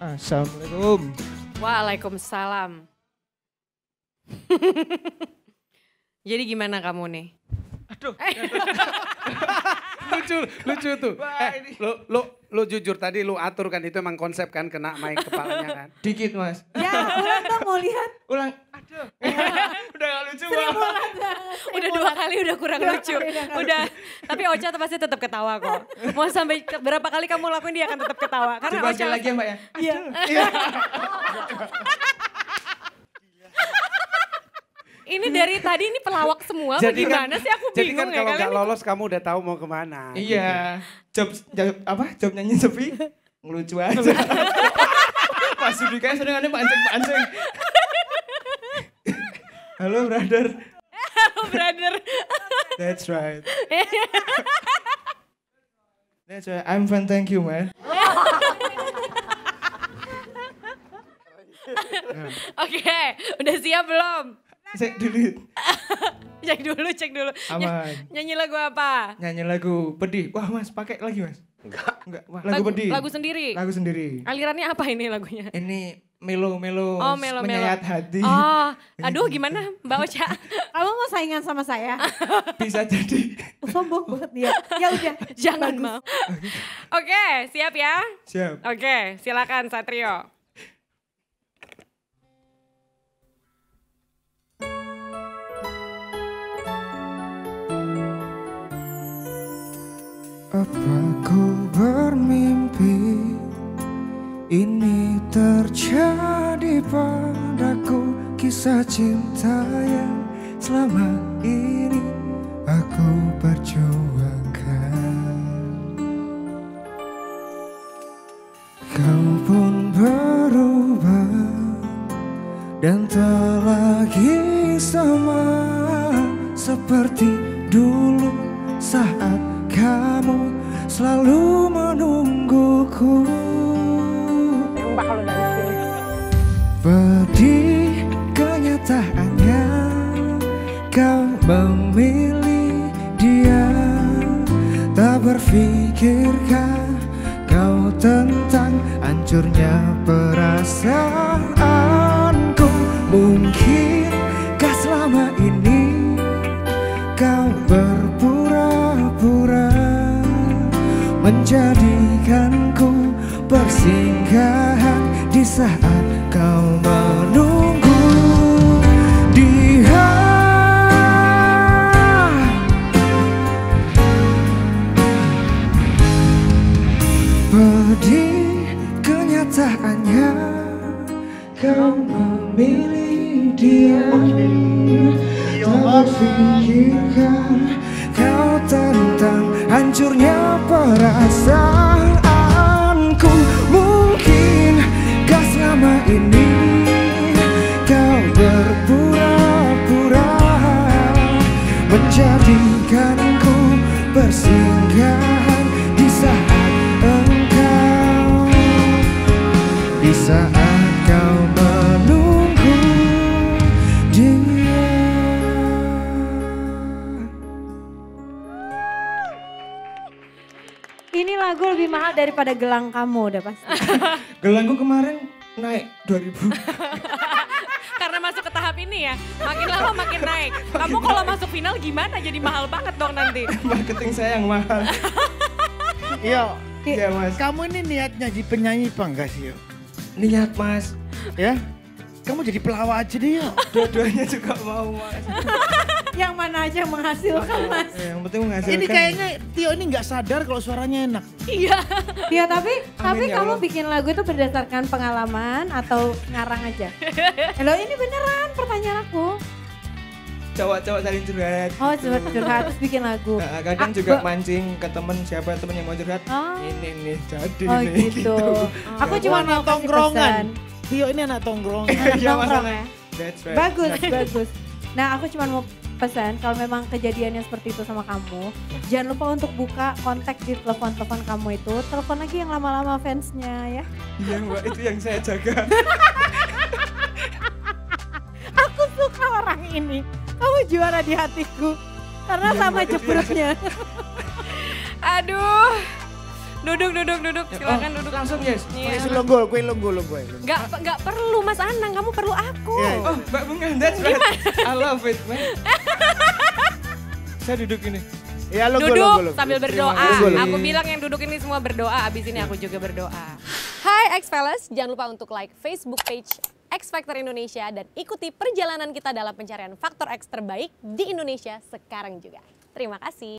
Assalamualaikum. Waalaikumsalam. Jadi gimana kamu nih? Aduh. lucu tuh. Lu jujur tadi lu atur kan itu emang konsep kan kena mic kepalanya kan. Dikit mas. Ya ulang dong mau lihat. Ulang. Aduh. Udah gak lucu Seribu banget. kali. Udah 2 kali udah kurang lucu. Udah. Tapi Ocha pasti tetap ketawa kok. Mau sampai berapa kali kamu lakuin dia akan tetap ketawa. Karena Coba Ocha sekali lagi ya mbak ya. Iya. ini dari tadi ini pelawak semua. Bagaimana sih aku bingung jadi kan ya kalau kalian. nggak lolos kamu udah tahu mau kemana. Iya. Job nyanyi sepi. Ngelucu aja. Pas Sudika sedengannya pancing. Halo brother. Halo brother. That's right. That's right. I'm fine, thank you man. Oke, udah siap belum? Cek dulu. Cek dulu. Aman. Nyanyi lagu apa? Nyanyi lagu pedih. Wah mas, pakai lagi mas. Enggak. Lagu pedih. Lagu sendiri? Lagu sendiri. Alirannya apa ini lagunya? Ini melo Oh, melo. menyayat hati. Oh, aduh gimana Mbak Ocha? Kamu mau saingan sama saya? Bisa jadi. Sombong banget dia. Ya udah. Jangan mau. Oke, siap ya? Siap. Oke, silakan Satrio. Apa ku bermimpi ini terjadi padaku, kisah cinta yang selama ini aku perjuangkan. Kau pun berubah dan tak lagi sama seperti dulu saat kamu selalu menungguku. Pedih kenyataannya kau memilih dia. Tak berpikirkah kau tentang hancurnya perasaanku? Mungkinkah selama ini kau berpura-pura menjadikanku persinggahan di saat kau menunggu dia. Pedih kenyataannya kau memilih dia. Tak berpikirkan kau tentang hancurnya perasaanku. Mungkinkah selama ini kau berpura-pura menjadikanku bersinggahan di saat engkau, di saat kau menunggu dia. Ini lagu lebih mahal daripada gelang kamu udah pasti. Gelangku kemarin naik 2000. Karena masuk ke tahap ini ya, makin lama makin naik. Kamu kalau masuk final gimana? Jadi mahal banget dong nanti. Marketing saya yang mahal. Iya, Iya mas. kamu ini niatnya jadi penyanyi apa enggak sih yo? Niat mas. Ya? Kamu jadi pelawak aja deh yo. Dua-duanya juga mau mas. Yang mana aja yang menghasilkan mas. Yang penting menghasilkan. Ini kayaknya Tio ini nggak sadar kalau suaranya enak. Iya. Ya tapi ya kamu Allah. bikin lagu itu berdasarkan pengalaman atau ngarang aja? Loh ini beneran pertanyaan aku. Cowok-cowok saling curhat. Oh curhat terus bikin lagu. Nah, kadang juga mancing ke temen siapa temen yang mau curhat. Oh. Ini nih jadi Oh nih gitu. Aku cuma Anak mau kasih tongkrongan. pesan. Tio ini anak tongkrongan. Anak Iya, nongkrong masalah. ya. That's right. Bagus. Nah aku cuma mau pesan kalau memang kejadiannya seperti itu sama kamu, jangan lupa untuk buka kontak di telepon kamu itu, telepon lagi yang lama-lama fansnya ya. Iya mbak, itu yang saya jaga. Aku suka orang ini, kamu juara di hatiku karena Iya, sama Mbak, itu jebrutnya. Aduh. Duduk. Silakan duduk. Langsung yes. Iya. Kue longgo. Nggak perlu Mas Anang, kamu perlu aku. Iya. Oh, Mbak Bunga, that's right. I love it, man. Saya duduk ini. Ya Duduk sambil berdoa. kasih. Aku bilang yang duduk ini semua berdoa. Abis ini aku juga berdoa. Hai X-Fellas, jangan lupa untuk like Facebook page X Factor Indonesia dan ikuti perjalanan kita dalam pencarian faktor X terbaik di Indonesia sekarang juga. Terima kasih.